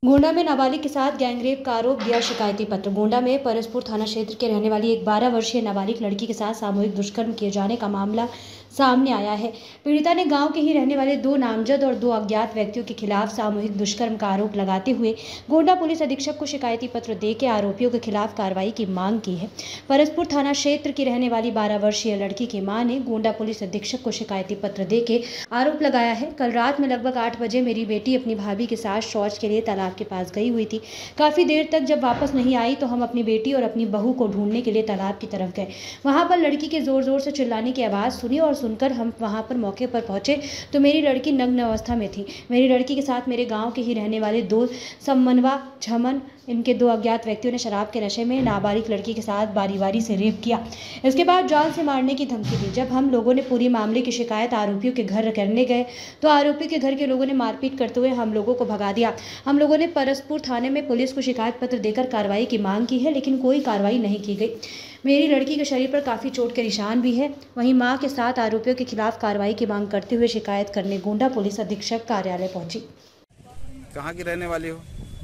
गोंडा में नाबालिग के साथ गैंगरेप का आरोप, दिया शिकायती पत्र। गोंडा में परसपुर थाना क्षेत्र के रहने वाली एक 12 वर्षीय नाबालिग लड़की के साथ सामूहिक दुष्कर्म किए जाने का मामला सामने आया है। पीड़िता ने गांव के ही रहने वाले 2 नामजद और 2 अज्ञात व्यक्तियों के खिलाफ सामूहिक दुष्कर्म का आरोप लगाते हुए गोंडा पुलिस अधीक्षक को शिकायती पत्र देकर आरोपियों के खिलाफ कार्रवाई की मांग की है। परसपुर थाना क्षेत्र की रहने वाली 12 वर्षीय लड़की की मां ने गोंडा पुलिस अधीक्षक को शिकायती पत्र देकर आरोप लगाया है। कल रात में लगभग 8 बजे मेरी बेटी अपनी भाभी के साथ शौच के लिए तालाब के पास गई हुई थी। काफी देर तक जब वापस नहीं आई तो हम अपनी बेटी और अपनी बहू को ढूंढने के लिए तालाब की तरफ गए। वहां पर लड़की के जोर जोर से चिल्लाने की आवाज सुनी और सुनकर हम वहां पर मौके पर पहुंचे तो मेरी लड़की नग्न अवस्था में थी। मेरी लड़की के साथ मेरे गांव के ही रहने वाले 2 समनवा झमन इनके 2 अज्ञात व्यक्तियों ने शराब के नशे में नाबालिग लड़की के साथ बारी बारी से रेप किया। इसके बाद जान से मारने की धमकी दी। जब हम लोगों ने पूरी मामले की शिकायत आरोपियों के घर करने गए तो आरोपी के घर के लोगों ने मारपीट करते हुए हम लोगों को भगा दिया। हम लोगों ने परसपुर थाने में पुलिस को शिकायत पत्र देकर कार्रवाई की मांग की है, लेकिन कोई कार्रवाई नहीं की गई। मेरी लड़की के शरीर पर काफ़ी चोट के निशान भी है। वहीं मां के साथ आरोपियों के खिलाफ कार्रवाई की मांग करते हुए शिकायत करने गोंडा पुलिस अधीक्षक कार्यालय पहुंची। कहाँ की रहने वाली हो?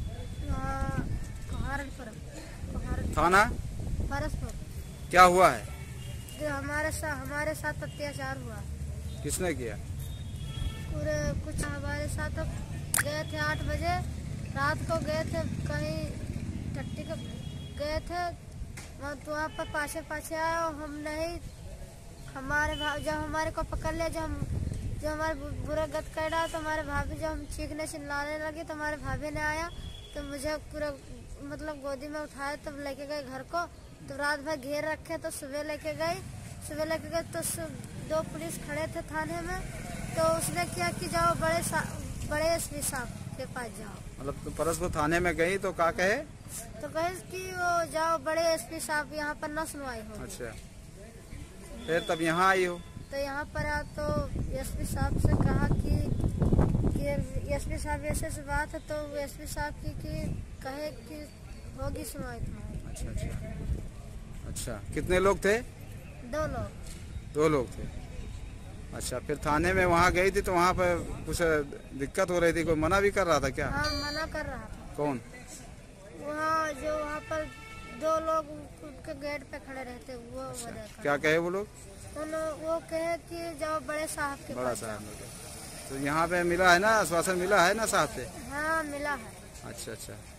थाना परसपुर। क्या हुआ है? जो हमारे साथ अत्याचार हुआ। किसने किया? पूरे कुछ हमारे साथ गए थे 8 बजे रात को, गए थे कहीं टट्टी को गए थे, तो वहाँ पर पाछे आए और हम नहीं, जब हमारे को पकड़ लिया, जब हमारे बुरा गत कर रहा तो हमारे भाभी जब हम चीखने चिल्लाने लगे तो हमारे भाभी ने आया तो मुझे पूरा मतलब गोदी में उठाया, तब लेके गए घर को। तो रात भर घेर रखे तो सुबह लेके गए तो 2 पुलिस खड़े थे थाने में। तो उसने क्या कि जाओ बड़े एसपी साहब के पास जाओ। मतलब तो परसपुर थाने में गई तो क्या कहे? तो कहे कि वो जाओ बड़े एसपी साहब, यहाँ पर न सुनवाई हो। अच्छा, फिर तब यहाँ आई हो? तो यहाँ पर आ तो एसपी साहब से कहा कि एसपी साहब ऐसे बात है, तो एसपी साहब की कहे कि होगी सुनवाई तुम्हारी। अच्छा, कितने लोग थे? 2 लोग थे। अच्छा, फिर थाने में वहाँ गई थी तो वहाँ पर कुछ दिक्कत हो रही थी, कोई मना भी कर रहा था क्या? हाँ, मना कर रहा था। कौन? वहाँ पर 2 लोग उनके गेट पे खड़े रहते वो। अच्छा, क्या कहे वो लोग? वो कहे कि जाओ बड़े साहब के बड़ा साहब। तो यहाँ पे मिला है ना, आश्वासन मिला है ना साहब से? हाँ, मिला है। अच्छा,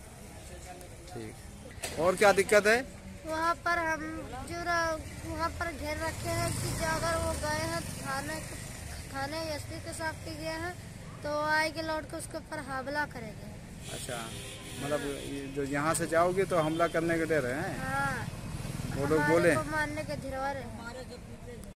ठीक। और क्या दिक्कत है? वहाँ पर हम वहाँ पर घेर रखे हैं कि अगर वो गए हैं थाने एसपी के साथ के गए हैं तो आएंगे लौट के उसके ऊपर हमला करेंगे। अच्छा, मतलब जो यहाँ से जाओगे तो हमला करने के डर है? हाँ, वो लोग बोले मारने के धीरवा रहे।